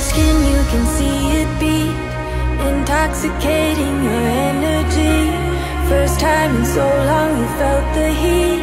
skin, you can see it beat, intoxicating your energy. First time in so long you felt the heat,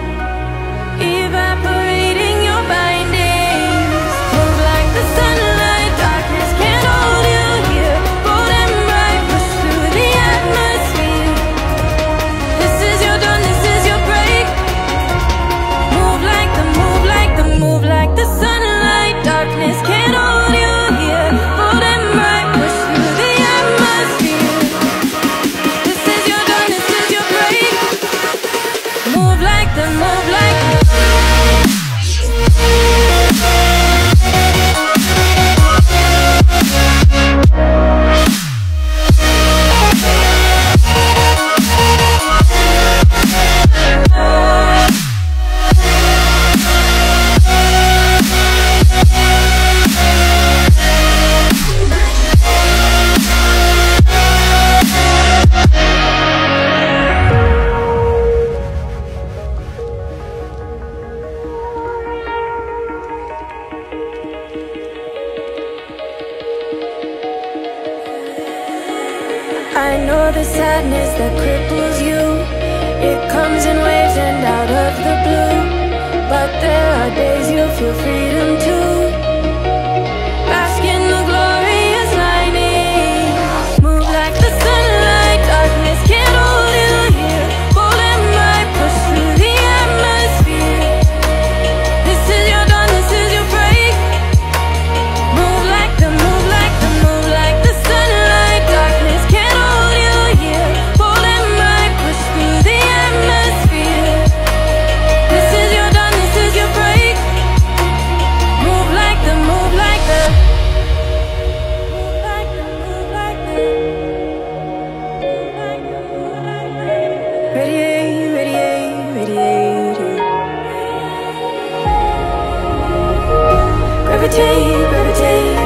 evaporating your bindings. Move like the sunlight, darkness can't hold you here. Bold and bright, push through the atmosphere. This is your dawn, this is your break. Move like the, move like the, move like the sunlight, darkness can't hold you here. Bold and bright, push through the atmosphere. This is your dawn, this is your break. Move like the, move like the. I know the sadness that cripples you, it comes in waves and out of the blue. But there are days you feel freedom too. Bask in the glorious lightning. Move like the sunlight, darkness can't hold you here. Bold and bright, push through the atmosphere. This is your dawn, this is your break. Move like the, move like the, move like the sunlight, darkness can't hold you here. Bold and bright, push through the atmosphere. This is your dawn, this is your break. Move like the, move like the, move like the, move like the, move like the, move like the. Radiate, radiate, radiate. Gravitate, gravitate.